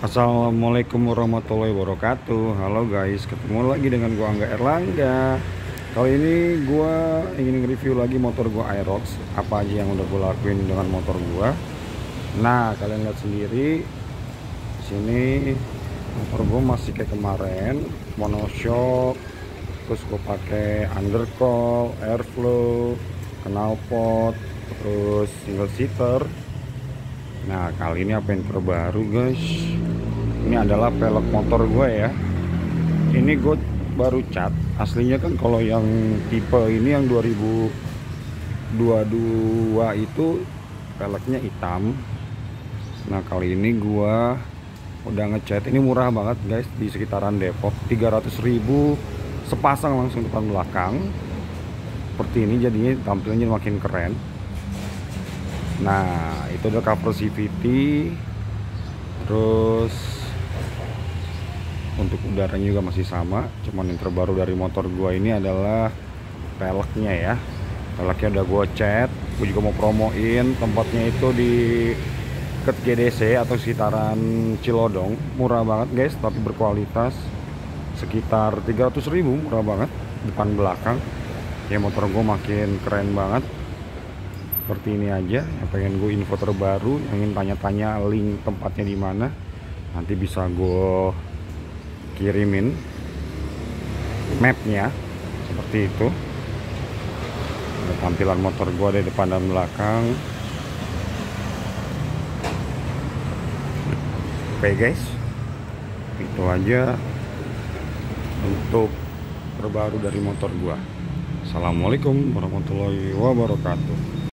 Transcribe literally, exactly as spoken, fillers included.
Assalamualaikum warahmatullahi wabarakatuh. Halo guys, ketemu lagi dengan gua Angga Erlangga. Kali ini gua ingin review lagi motor gua Aerox. Apa aja yang udah gua lakuin dengan motor gua. Nah, kalian lihat sendiri di sini motor gua masih kayak kemarin, monoshock. Terus gua pakai undercoil, airflow, knalpot, terus single seater. Nah, kali ini apa yang terbaru guys, ini adalah pelek motor gue ya. Ini gue baru cat. Aslinya kan kalau yang tipe ini yang dua ribu dua puluh dua itu peleknya hitam. Nah, kali ini gue udah ngecat. Ini murah banget guys, di sekitaran Depok, tiga ratus ribu sepasang langsung depan belakang. Seperti ini jadinya tampilnya makin keren. Nah, itu udah cover C V T. Terus untuk udaranya juga masih sama, cuman yang terbaru dari motor gua ini adalah peleknya ya. Peleknya udah gua cat. Gua juga mau promoin tempatnya itu di dekat G D C atau sekitaran Cilodong. Murah banget guys, tapi berkualitas. Sekitar tiga ratus ribu, murah banget depan belakang. Ya, motor gua makin keren banget. Seperti ini aja. Yang pengen gue info terbaru, yang ingin tanya-tanya link tempatnya di mana, nanti bisa gue kirimin mapnya. Seperti itu. Ada tampilan motor gue dari depan dan belakang. Oke guys, itu aja untuk terbaru dari motor gue. Assalamualaikum warahmatullahi wabarakatuh.